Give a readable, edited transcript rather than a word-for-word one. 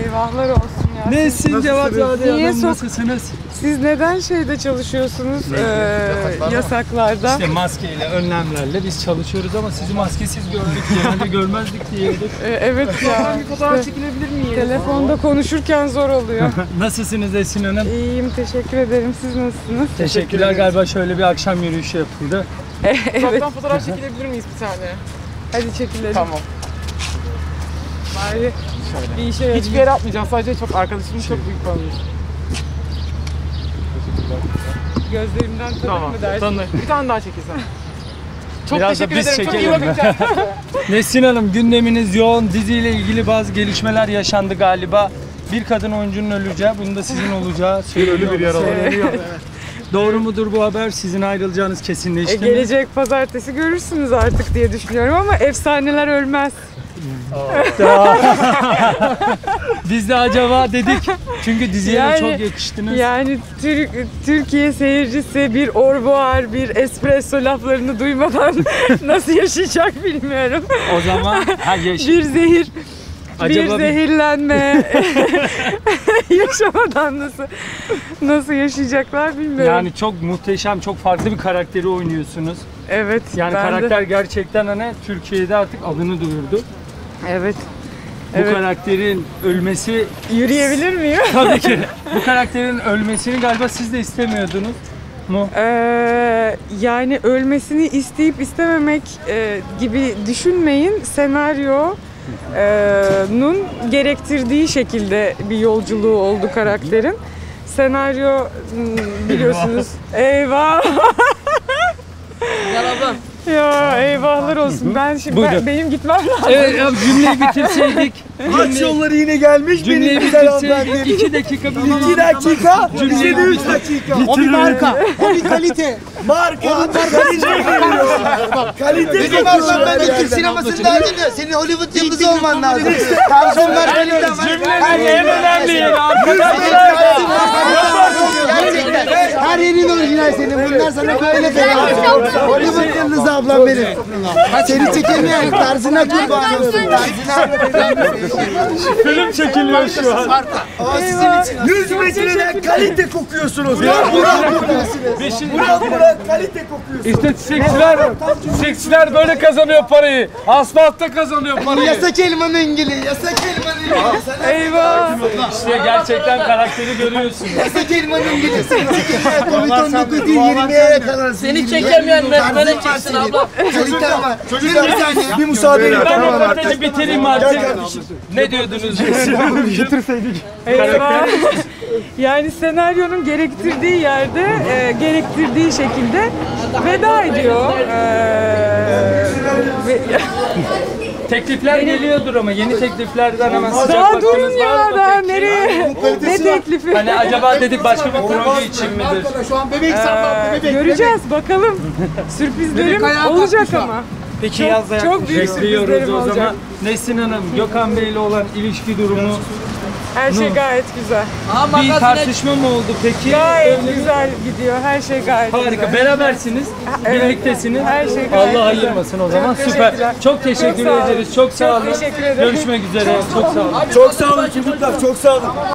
Eyvahlar olsun ya. Nesin Cevatzade Hanım, nasılsınız? Siz neden şeyde çalışıyorsunuz yasaklarda? İşte maskeyle, önlemlerle biz çalışıyoruz ama sizi maskesiz gördük. Genelde görmezdik diyorduk. Evet ya. Bir fotoğraf çekilebilir miyim? Telefonda konuşurken zor oluyor. Nasılsınız Esin Hanım? İyiyim, teşekkür ederim. Siz nasılsınız? Teşekkürler. Galiba şöyle bir akşam yürüyüşü yapıldı. Evet. Uzaktan fotoğraf çekilebilir miyiz bir tane? Hadi çekilelim. Tamam. Bari bir işe yarayayım. Hiçbir yere atmayacağım. Sadece çok arkadaşımın çok büyük fanıyım. Gözlerimden tanır Tamam. mı dersin? Tanı. Bir tane daha çekilsen. Çok Biraz da teşekkür biz ederim. Çok iyi çekelim. bakın. Nesin Hanım, gündeminiz yoğun. Diziyle ilgili bazı gelişmeler yaşandı galiba. Bir kadın oyuncunun öleceği, bunun da sizin olacağı söyleniyor. Ölü bir yaralı. Doğru mudur bu haber? Sizin ayrılacağınız kesinleşti mi? Gelecek pazartesi görürsünüz artık diye düşünüyorum ama efsaneler ölmez. Biz de acaba dedik. Çünkü diziye de çok yakıştınız. Yani Türkiye seyircisi bir orboğar, bir espresso laflarını duymadan nasıl yaşayacak bilmiyorum. O zaman Bir zehir, Acaba bir zehirlenme yaşamadan nasıl yaşayacaklar bilmiyorum. yani çok muhteşem, çok farklı bir karakteri oynuyorsunuz. Evet. Yani ben karakter de, gerçekten hani Türkiye'de artık adını duyurdu. evet. Bu karakterin ölmesi Yürüyebilir miyim? tabii ki. Bu karakterin ölmesini galiba siz de istemiyordunuz mu? Yani ölmesini isteyip istememek gibi düşünmeyin. Senaryonun gerektirdiği şekilde bir yolculuğu oldu karakterin. Senaryo biliyorsunuz. Eyvah. Yalan. Ya eyvahlar olsun. Benim gitmem lazım. Evet, ya cümleyi bitirseydik. Aç yolları yine gelmiş benim Cümleyi güzel bitirseydik. hanımefendi. 2 dakika bir 2 dakika, Cümleyi 3 dakika. O bir marka, o bir kalite. Marka, kalite veriyor. Kalite Bizim Allah'tan Türk sinemasında öyle diyor. Senin Hollywood yıldızı olman lazım. Tarzanlar kalite var. Cümlenin en önemli yeri Gerçekten. Her yerin orijinal senin. Bunlar sana böyle fena. Hollywood yıldızı ablam benim. Seni çekemeyen tarzına kurban olsun. Tarzına film çekiliyor şu an. o sizin için. 100 metreden kalite kokuyorsunuz. Burak kalite kokuyorsunuz. İşte seksler böyle kazanıyor parayı. Asfaltta kazanıyor parayı. Yasak elmanın gülü, yasak elmanın gülü. Eyvah. İşte gerçekten karakteri görüyorsunuz. Yasak elmanın gülü. Seni çekemeyen Covid-19 değil, 20'ye yakalarsın. Seni çekemeyen böyle çeksin abla. Kaliten var. Çocuklar bir müsaade edin. Ben röportajı bitireyim artık. Ne diyordunuz? Eyvah. Yani senaryonun gerektirdiği yerde, gerektirdiği şekilde veda ediyor. Teklifler geliyordur ama yeni tekliflerden hemen sıcak Daha bakmanız durun ya, var mı daha peki? nereye? Ne teklifi? Hani acaba dedik başka bir proje için midir? Şu an bebek sallandı, bebek. Göreceğiz bakalım. Sürprizlerim olacak ama. Peki yazda Çok büyük bekliyoruz sürprizlerim o olacak. zaman. Nesin Hanım, Gökhan Bey ile olan ilişki durumu Her şey gayet güzel. bir tartışma mı oldu peki? Gayet güzel gidiyor. Her şey gayet Harika. güzel. Berabersiniz, Evet. birliktesiniz. Her şey gayet Allah güzel. ayırmasın o zaman. Çok Süper. teşekkürler. Çok teşekkür Çok sağ olun. ederiz. Çok sağ olun. Çok teşekkür ederim. Görüşmek üzere. Çok sağ olun. Çok sağ olun çocuklar, çok sağ olun.